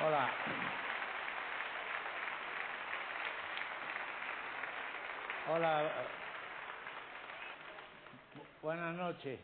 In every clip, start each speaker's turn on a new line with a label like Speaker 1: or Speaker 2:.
Speaker 1: Hola. Hola. Buenas noches.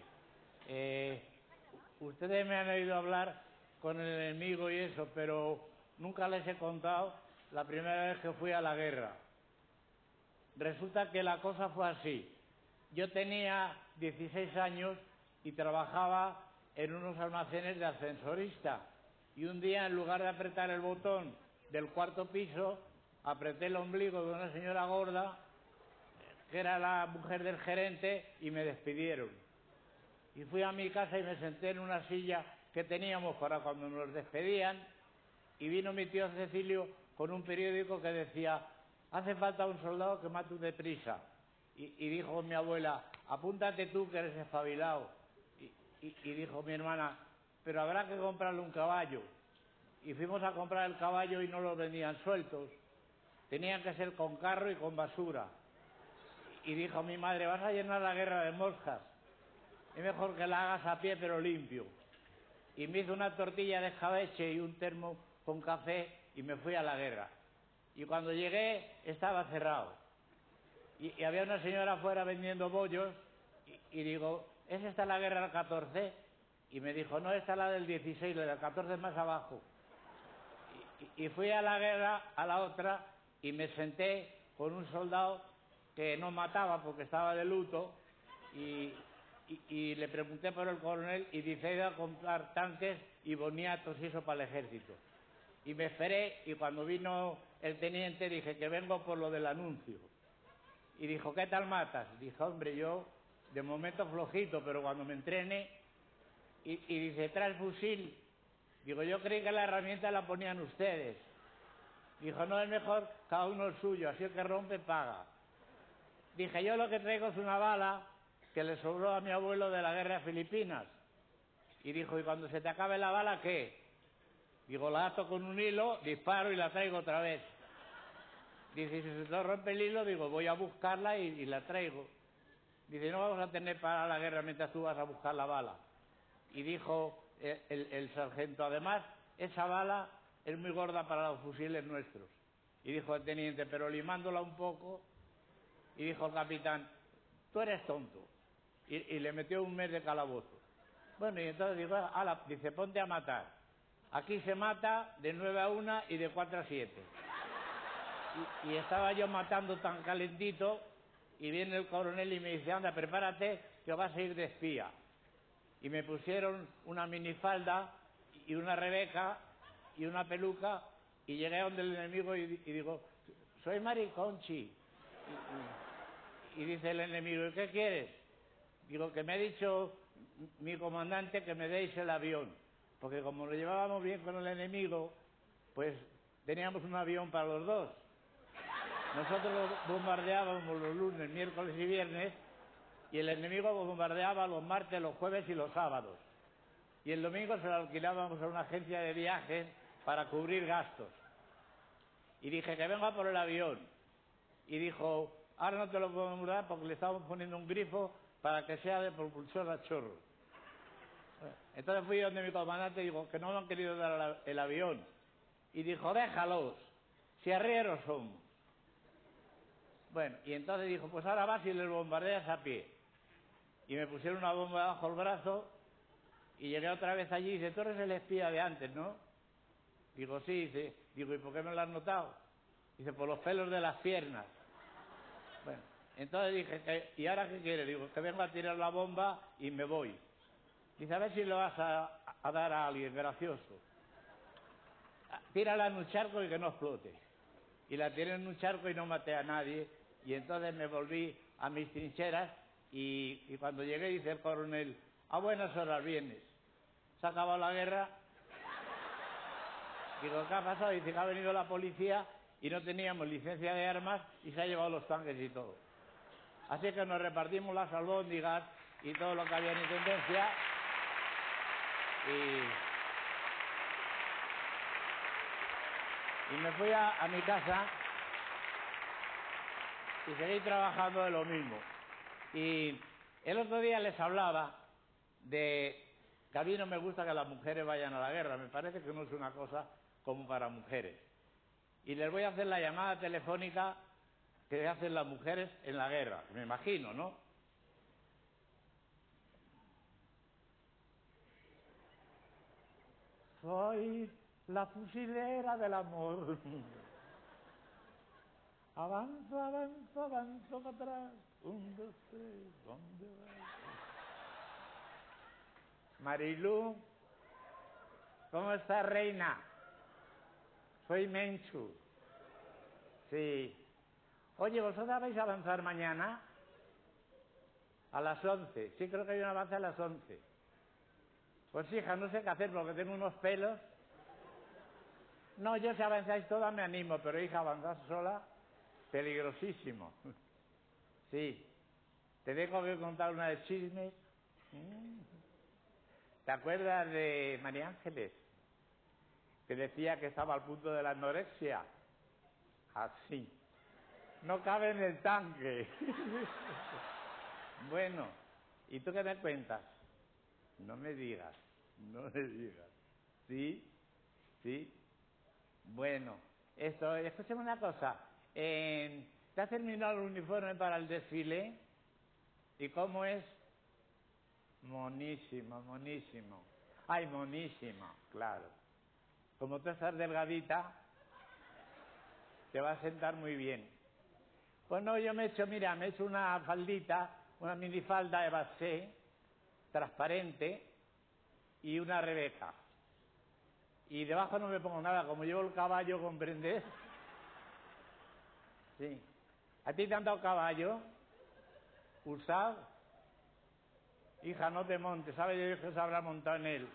Speaker 1: Ustedes me han oído hablar con el enemigo y eso, pero nunca les he contado la primera vez que fui a la guerra. Resulta que la cosa fue así. Yo tenía 16 años y trabajaba en unos almacenes de ascensorista. Y un día, en lugar de apretar el botón del cuarto piso, apreté el ombligo de una señora gorda, que era la mujer del gerente, y me despidieron. Y fui a mi casa y me senté en una silla que teníamos para cuando nos despedían, y vino mi tío Cecilio con un periódico que decía: hace falta un soldado que mate deprisa. Y dijo mi abuela: apúntate tú, que eres espabilado. Y dijo mi hermana: pero habrá que comprarle un caballo. Y fuimos a comprar el caballo y no lo vendían sueltos. Tenían que ser con carro y con basura. Y dijo mi madre: vas a llenar la guerra de moscas. Es mejor que la hagas a pie pero limpio. Y me hizo una tortilla de escabeche y un termo con café y me fui a la guerra. Y cuando llegué estaba cerrado. Y había una señora afuera vendiendo bollos y digo: ¿es esta la guerra del 14? Y me dijo: no, esta es la del 16, la del 14 es más abajo. Y fui a la guerra, a la otra, y me senté con un soldado que no mataba porque estaba de luto, y le pregunté por el coronel y dice: he ido a comprar tanques y boniatos y eso para el ejército. Y me esperé, y cuando vino el teniente dije que vengo por lo del anuncio. Y dijo: ¿qué tal matas? Dije: hombre, yo de momento flojito, pero cuando me entrene. Y dice: ¿traes fusil? Digo: yo creí que la herramienta la ponían ustedes. Dijo: no, es mejor cada uno el suyo, así el que rompe paga. Dije: yo lo que traigo es una bala que le sobró a mi abuelo de la guerra de Filipinas. Y dijo: ¿y cuando se te acabe la bala qué? Digo: la ato con un hilo, disparo y la traigo otra vez. Dice: si se te rompe el hilo, digo, voy a buscarla y la traigo. Dice: no vamos a tener para la guerra mientras tú vas a buscar la bala. Y dijo el sargento: además, esa bala es muy gorda para los fusiles nuestros. Y dijo el teniente: pero limándola un poco. Y dijo el capitán: tú eres tonto. Y le metió un mes de calabozo. Bueno, y entonces digo: ala, dice, ponte a matar. Aquí se mata de 9 a 1 y de 4 a 7. Y estaba yo matando tan calentito, y viene el coronel y me dice: anda, prepárate, que vas a ir de espía. Y me pusieron una minifalda y una rebeca y una peluca, y llegué a donde el enemigo y digo: soy mariconchi. Y dice el enemigo: ¿y qué quieres? Digo: que me ha dicho mi comandante que me deis el avión, porque como lo llevábamos bien con el enemigo, pues teníamos un avión para los dos. Nosotros lo bombardeábamos los lunes, miércoles y viernes, y el enemigo bombardeaba los martes, los jueves y los sábados. Y el domingo se lo alquilábamos a una agencia de viajes para cubrir gastos. Y dije: que venga por el avión. Y dijo: ahora no te lo podemos dar porque le estamos poniendo un grifo para que sea de propulsor a chorro. Entonces fui donde mi comandante y digo: que no me han querido dar el avión. Y dijo: déjalos, si arrieros somos. Bueno, y entonces dijo: pues ahora vas y les bombardeas a pie. Y me pusieron una bomba bajo el brazo y llegué otra vez allí y dice: tú eres el espía de antes, ¿no? Digo: sí. Dice: digo, ¿y por qué me lo has notado? Dice: por los pelos de las piernas. Bueno, entonces dije: ¿y ahora qué quieres? Digo: que vengo a tirar la bomba y me voy. Dice: a ver si lo vas a dar a alguien gracioso. Tírala en un charco y que no explote. Y la tiré en un charco y no maté a nadie. Y entonces me volví a mis trincheras y cuando llegué dice el coronel: a buenas horas vienes. ¿Se ha acabado la guerra? Digo: ¿qué ha pasado? Dice: que ha venido la policía y no teníamos licencia de armas y se ha llevado los tanques y todo. Así que nos repartimos las albóndigas y todo lo que había en intendencia. Y me fui a mi casa y seguí trabajando de lo mismo. Y el otro día les hablaba de que a mí no me gusta que las mujeres vayan a la guerra. Me parece que no es una cosa como para mujeres. Y les voy a hacer la llamada telefónica que hacen las mujeres en la guerra, me imagino, ¿no? Soy la fusilera del amor. Avanzo, avanzo, avanzo para atrás. 1, 2, 3, ¿dónde vas? Marilú, ¿cómo está, reina? Soy Menchu. Sí. Oye, ¿vosotras vais a avanzar mañana? A las 11. Sí, creo que hay un avance a las 11. Pues hija, no sé qué hacer porque tengo unos pelos. No, yo si avanzáis todas me animo, pero hija, avanzar sola, peligrosísimo. Sí. Te tengo que contar una de chismes. ¿Te acuerdas de María Ángeles? Que decía que estaba al punto de la anorexia. Así. No cabe en el tanque. Bueno, ¿y tú qué me cuentas? No me digas, no me digas. ¿Sí? ¿Sí? Bueno, escúchame una cosa. ¿Te has terminado el uniforme para el desfile? ¿Y cómo es? Monísimo, monísimo. Ay, monísimo, claro. Como tú estás delgadita, te va a sentar muy bien. Pues no, yo me he hecho una faldita, una minifalda de basé, transparente, y una Rebeca. Y debajo no me pongo nada, como llevo el caballo, ¿comprendes? Sí. ¿A ti te han dado caballo? ¿Usado? Hija, no te montes, ¿sabes Dios que se habrá montado en él?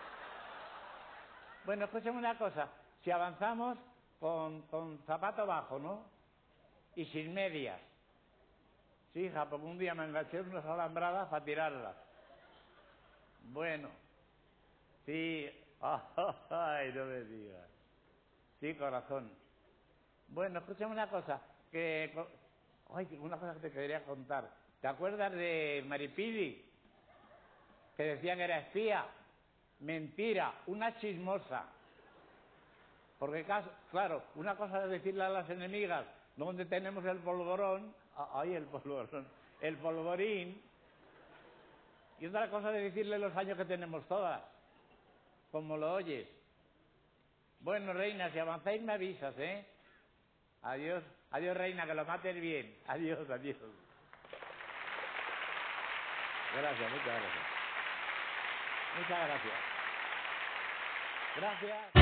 Speaker 1: Bueno, escúchame una cosa, si avanzamos con zapato bajo, ¿no? Y sin medias. Sí, hija, porque un día me enganché en unas alambradas para tirarlas. Bueno, sí, ay, no me digas. Sí, corazón. Bueno, escúchame una cosa, una cosa que te quería contar. ¿Te acuerdas de Maripili? Que decía que era espía. Mentira, una chismosa. Porque, claro, una cosa es decirle a las enemigas dónde tenemos el polvorón, ay, el polvorón, el polvorín, y otra cosa es decirle los años que tenemos todas, como lo oyes. Bueno, reina, si avanzáis me avisas, ¿eh? Adiós, adiós, reina, que lo mates bien. Adiós, adiós. Gracias, muchas gracias. Muchas gracias. Gracias.